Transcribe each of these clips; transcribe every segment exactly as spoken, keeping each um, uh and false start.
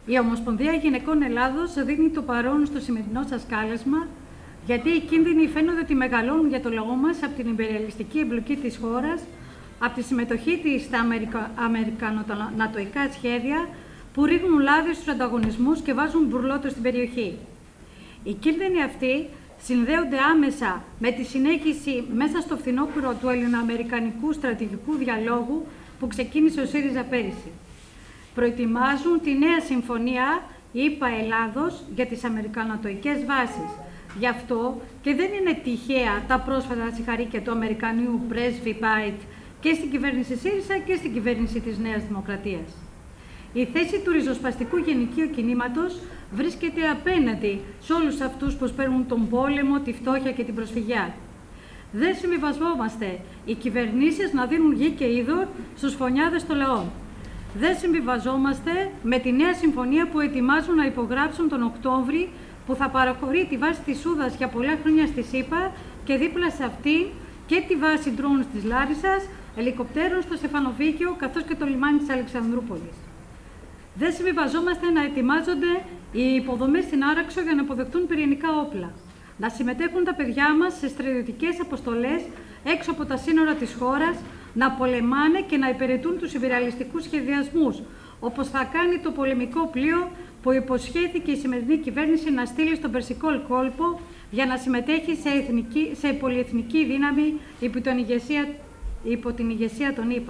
Η Ομοσπονδία Γυναικών Ελλάδος δίνει το παρόν στο σημερινό σας κάλεσμα, γιατί οι κίνδυνοι φαίνονται ότι μεγαλώνουν για το λαό μας από την υπεριαλιστική εμπλοκή της χώρας, από τη συμμετοχή της στα αμερικα... αμερικανο-νατοϊκά σχέδια που ρίχνουν λάδι στους ανταγωνισμούς και βάζουν μπουρλότο στην περιοχή. Οι κίνδυνοι αυτοί συνδέονται άμεσα με τη συνέχιση μέσα στο φθινόπωρο του ελληνοαμερικανικού στρατηγικού διαλόγου που ξεκίνησε ο ΣΥΡΙΖΑ πέρυσι. Προετοιμάζουν τη νέα συμφωνία ΗΠΑ-Ελλάδος για τις αμερικανοτοικές βάσεις. Γι' αυτό και δεν είναι τυχαία τα πρόσφατα συγχαρήκια του Αμερικανίου πρέσβη Πάιτ και στην κυβέρνηση ΣΥΡΙΖΑ και στην κυβέρνηση της Νέας Δημοκρατίας. Η θέση του ριζοσπαστικού γενικείου κινήματος βρίσκεται απέναντι σε όλους αυτούς που σπέρνουν τον πόλεμο, τη φτώχεια και την προσφυγιά. Δεν συμβιβαζόμαστε οι κυβερνήσεις να δίνουν γη και είδωρ στους φωνιάδες των λαών. Δεν συμβιβαζόμαστε με τη νέα συμφωνία που ετοιμάζουν να υπογράψουν τον Οκτώβρη, που θα παραχωρεί τη βάση της Σούδας για πολλά χρόνια στη ΣΥΠΑ και δίπλα σε αυτή και τη βάση ντρόουν της Λάρισσας, ελικοπτέρων στο Στεφανοβίκιο καθώς και το λιμάνι της Αλεξανδρούπολης. Δεν συμβιβαζόμαστε να ετοιμάζονται οι υποδομές στην Άραξο για να αποδεχτούν πυρηνικά όπλα. Να συμμετέχουν τα παιδιά μας σε στρατιωτικές αποστολές έξω από τα σύνορα της χώρας, να πολεμάνε και να υπηρετούν τους υπεραλιστικούς σχεδιασμούς, όπως θα κάνει το πολεμικό πλοίο που υποσχέθηκε η σημερινή κυβέρνηση να στείλει στον Περσικό κόλπο για να συμμετέχει σε, εθνική, σε πολυεθνική δύναμη υπό την ηγεσία, υπό την ηγεσία των ΗΠΑ.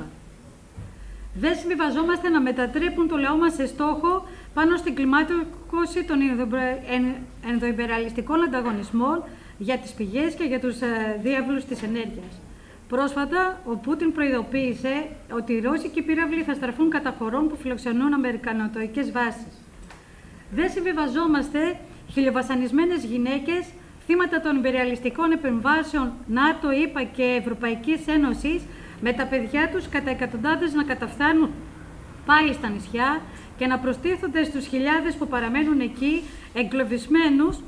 Δεν συμβιβαζόμαστε να μετατρέπουν το λαό μας σε στόχο πάνω στην κλιμάκωση των ενδοϊπεραλιστικών ανταγωνισμών για τις πηγές και για τους διάβλους της ενέργειας. Πρόσφατα, ο Πούτιν προειδοποίησε ότι οι ρώσικοι πύραυλοι θα στραφούν κατά χωρών που φιλοξενούν αμερικανοτοικές βάσεις. Δεν συμβιβαζόμαστε χιλιοβασανισμένες γυναίκες, θύματα των υπεριαλιστικών επεμβάσεων ΝΑΤΟ, ΗΠΑ και Ευρωπαϊκής Ένωσης, με τα παιδιά τους κατά εκατοντάδες να καταφθάνουν πάλι στα νησιά και να προστίθονται στους χιλιάδες που παραμένουν εκεί εγκλωβισμένους,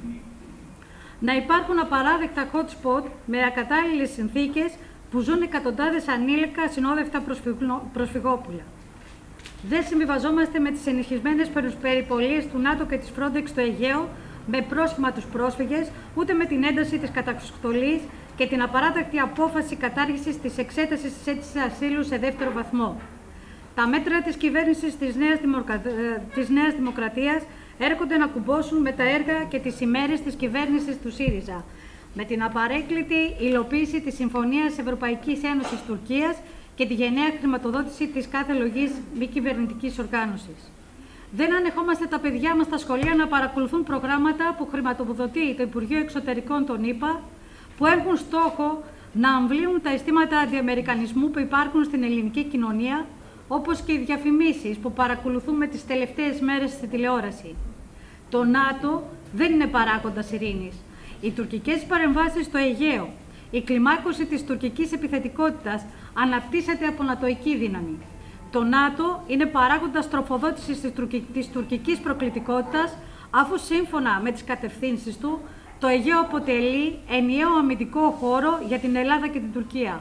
να υπάρχουν απαράδεκτα hot spot με ακατάλληλες συνθήκες που ζουν εκατοντάδες ανήλικα συνόδευτα προσφυγόπουλα. Δεν συμβιβαζόμαστε με τις ενισχυσμένες περιπολίες του ΝΑΤΟ και της Frontex στο Αιγαίο με πρόσχημα τους πρόσφυγες, ούτε με την ένταση της καταστολής και την απαράδεκτη απόφαση κατάργησης της εξέτασης της αίτησης ασύλου σε δεύτερο βαθμό. Τα μέτρα της κυβέρνησης της Νέας, Δημοκρα... της Νέας Δημοκρατίας έρχονται να κουμπώσουν με τα έργα και τις ημέρες της κυβέρνησης του ΣΥΡΙΖΑ, με την απαρέκκλητη υλοποίηση της Συμφωνίας Ευρωπαϊκής Ένωσης Τουρκίας και τη γενναία χρηματοδότηση της κάθε λογής μη κυβερνητικής οργάνωσης. Δεν ανεχόμαστε τα παιδιά μας στα σχολεία να παρακολουθούν προγράμματα που χρηματοδοτεί το Υπουργείο Εξωτερικών των ΗΠΑ, που έχουν στόχο να αμβλύνουν τα αισθήματα αντιαμερικανισμού που υπάρχουν στην ελληνική κοινωνία, όπως και οι διαφημίσεις που παρακολουθούμε τις τελευταίες μέρες στη τηλεόραση. Το ΝΑΤΟ δεν είναι παράγοντας ειρήνης. Οι τουρκικές παρεμβάσεις στο Αιγαίο, η κλιμάκωση της τουρκικής επιθετικότητας αναπτύσσεται από νατοϊκή δύναμη. Το ΝΑΤΟ είναι παράγοντας τροφοδότησης της, τουρκι... της τουρκικής προκλητικότητας, αφού σύμφωνα με τις κατευθύνσεις του, το Αιγαίο αποτελεί ενιαίο αμυντικό χώρο για την Ελλάδα και την Τουρκία.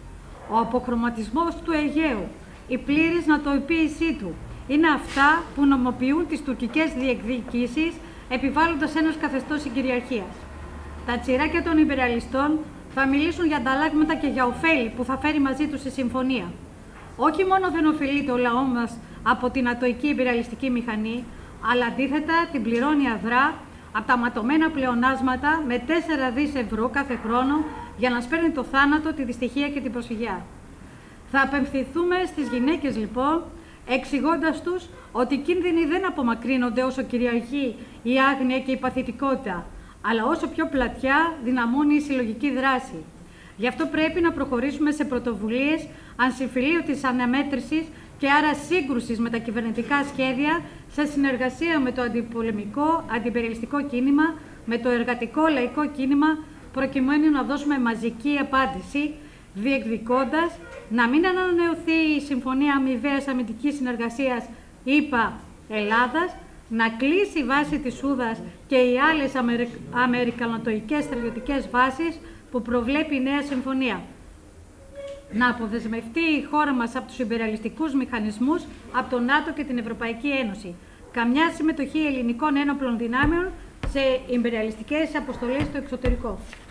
Ο αποχρωματισμός του Αιγαίου, η πλήρης νατοοποίησή του, είναι αυτά που νομοποιούν τις τουρκικές διεκδικήσεις, επιβάλλοντας ένας καθεστώς συγκυριαρχίας. Τα τσιράκια των υπεραλιστών θα μιλήσουν για ανταλλάγματα και για ωφέλη που θα φέρει μαζί τους η συμφωνία. Όχι μόνο δεν ωφελείται ο λαό μας από την νατοϊκή υπεραλιστική μηχανή, αλλά αντίθετα την πληρώνει αδρά από τα ματωμένα πλεονάσματα με τέσσερα δισεκατομμύρια ευρώ κάθε χρόνο για να σπέρνει το θάνατο, τη δυστυχία και την προσφυγιά. Θα απευθυνθούμε στις γυναίκες λοιπόν, εξηγώντας τους ότι οι κίνδυνοι δεν απομακρύνονται όσο κυριαρχεί η άγνοια και η παθητικότητα, αλλά όσο πιο πλατιά δυναμώνει η συλλογική δράση. Γι' αυτό πρέπει να προχωρήσουμε σε πρωτοβουλίες ανσυμφιλίωτης αναμέτρησης και άρα σύγκρουσης με τα κυβερνητικά σχέδια, σε συνεργασία με το αντιπολεμικό, αντιπεριαλιστικό κίνημα, με το εργατικό λαϊκό κίνημα, προκειμένου να δώσουμε μαζική απάντηση, διεκδικώντας να μην ανανεωθεί η Συμφωνία Αμοιβαίας Αμυντικής Συνεργασίας ΗΠΑ-Ελλάδας, να κλείσει η βάση της Σούδας και οι άλλες αμερικ... αμερικανοτοικές στρατιωτικές βάσεις που προβλέπει η νέα συμφωνία. Να αποδεσμευτεί η χώρα μας από τους υπεραλιστικούς μηχανισμούς, από το ΝΑΤΟ και την Ευρωπαϊκή Ένωση. καμιά συμμετοχή ελληνικών ένοπλων δυνάμεων σε ιμπεριαλιστικές αποστολές στο εξωτερικό.